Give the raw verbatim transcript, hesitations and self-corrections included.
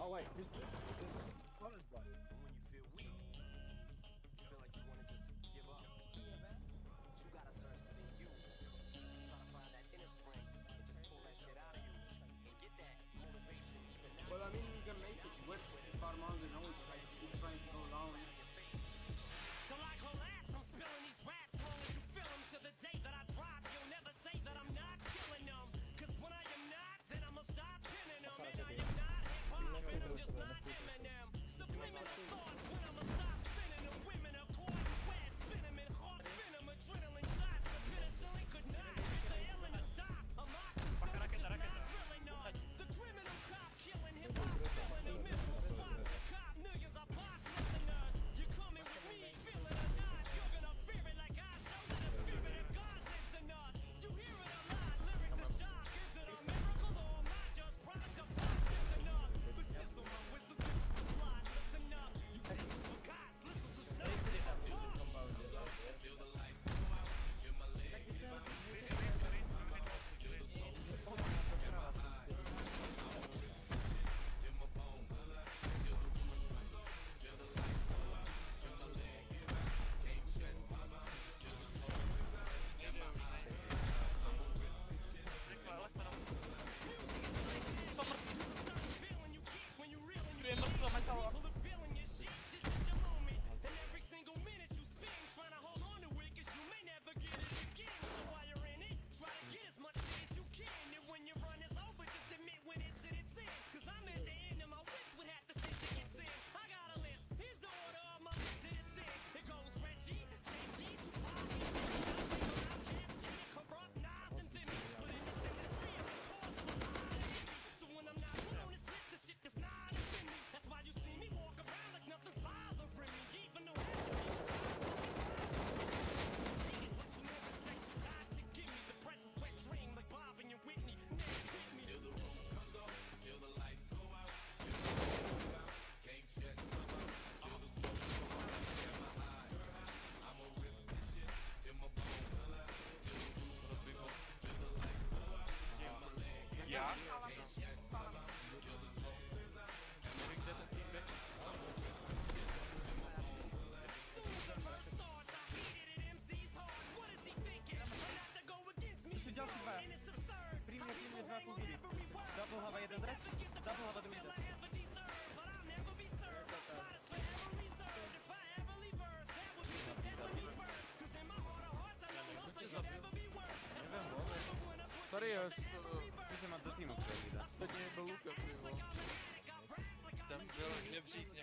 Oh wait, who's this? Connor's blood. When you feel weak, you feel like you want to just give up. But you gotta search within you. Try to find that inner strength and just pull that shit out of you and get that motivation to not. Well, I mean, you can make it work far more than always, like keep trying to go down. So like relax, I'm spilling these raps long as you feel them. To the day that I drop, you'll never say that I'm not killing them. Cause when I am not, then I'ma stop pinning them. And I am not hip-hop, and I'm just not Eminem. Subliminal thoughts when I'ma stop sending them. Women are caught in web, spin them in hard venom. Adrenaline shots, the penicillin could not get the illin to stop. A lot of just not really not. The criminal cop killing hip-hop, filling a minimal spot to cop millions of pop listeners. You coming with me, feel it or not, you're gonna fear it like I show that the spirit of God lives in us. You hear it a lot, lyrics to shock. Is it a miracle or am I just product of pop? Listen up, but sizzle my whistle, this is the plot. Listen up, you listen for guys, listen to snuff. Till the lights go out, till my legs give out. Till the smoke in my eyes, till my bones, till the woman comes on, till the lights go out, till my legs give out. Can't shut my mouth, till the smoke comes out in my eyes. I'm a rip this shit. Music is like that. There's a certain feeling you get when you reel and you people are feeling your shit. This is your moment, and every single minute you spend trying to hold on to it, cause you may never get it again. So while you're in it, try to get as much shit as you can. And when your run is over, just admit when it's at its end. Cause I'm at the end of my wits with half the shit that gets in. I got a list, here's the order of my list that it's in. It goes Reggie, Jay-Z, Tupac, Outkast, Janet, Corrupt, Nas, and Thimmy. But in this industry, I'm the cause of a lot of envy. So when I'm not put on this list, the shit does not offend me. That's why you see me walk around like nothing's bothering me. Even though half of me but you know respect you got to give me. The presence wet dream like Bob and your Whitney. Never hit me. Till the room comes on, till the lights go out, till the lights go out. Can't shut my mouth, till the smoke go out in my eyes. I'ma rip this shit till my bones, till the roof comes on, till the lights go out, till my legs. Ja. Can't shut my mouth, till the smoke goes out. Heb ik dit een feedback? Soon as the verse starts, I hit it at M C's hard. What is he thinking? Not to go against me Судья strong, судьба. and it's absurd. Применять I именно be два wrong on кубили. every word. Дабл гава jeden дрек, дабл гава Feel другой. I ever deserve, but I'll never be served. My spot is forever reserved. If I ever leave Earth, that would be the death of me first. Cause in my heart of hearts, I know nothing could ever be worse. That's why I'm clever when I put Sorry, ja już Idziemy do teamu, który idę. to nie był Luka, było. Tam było nie brziknie.